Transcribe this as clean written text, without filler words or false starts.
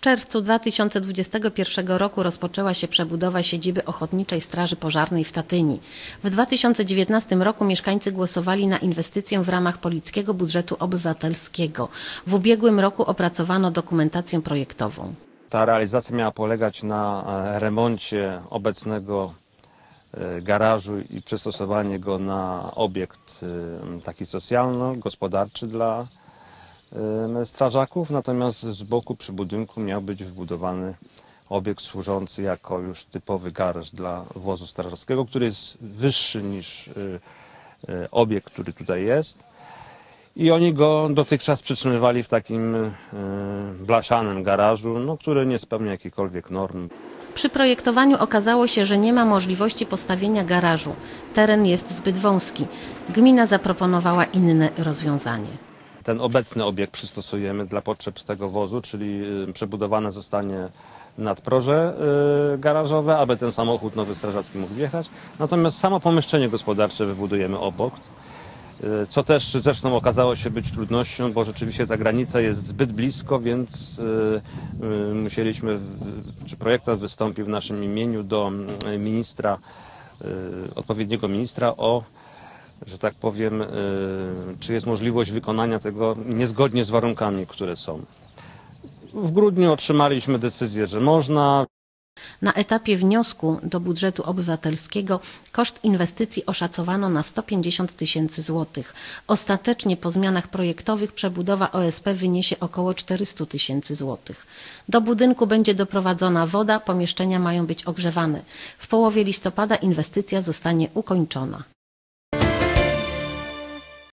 czerwcu 2021 roku rozpoczęła się przebudowa siedziby Ochotniczej Straży Pożarnej w Tatyni. W 2019 roku mieszkańcy głosowali na inwestycję w ramach Polickiego Budżetu Obywatelskiego. W ubiegłym roku opracowano dokumentację projektową. Ta realizacja miała polegać na remoncie obecnego garażu i przystosowanie go na obiekt taki socjalno-gospodarczy dla strażaków, natomiast z boku przy budynku miał być wybudowany obiekt służący jako już typowy garaż dla wozu strażackiego, który jest wyższy niż obiekt, który tutaj jest. I oni go dotychczas przytrzymywali w takim blaszanym garażu, który nie spełnia jakichkolwiek norm. Przy projektowaniu okazało się, że nie ma możliwości postawienia garażu. Teren jest zbyt wąski. Gmina zaproponowała inne rozwiązanie. Ten obecny obiekt przystosujemy dla potrzeb tego wozu, czyli przebudowane zostanie nadproże garażowe, aby ten samochód nowy strażacki mógł wjechać. Natomiast samo pomieszczenie gospodarcze wybudujemy obok, co też zresztą okazało się być trudnością, bo rzeczywiście ta granica jest zbyt blisko, więc musieliśmy, czy projektant wystąpił w naszym imieniu do ministra, odpowiedniego ministra o, że tak powiem, czy jest możliwość wykonania tego niezgodnie z warunkami, które są. W grudniu otrzymaliśmy decyzję, że można. Na etapie wniosku do budżetu obywatelskiego koszt inwestycji oszacowano na 150 000 złotych. Ostatecznie po zmianach projektowych przebudowa OSP wyniesie około 400 000 złotych. Do budynku będzie doprowadzona woda, pomieszczenia mają być ogrzewane. W połowie listopada inwestycja zostanie ukończona.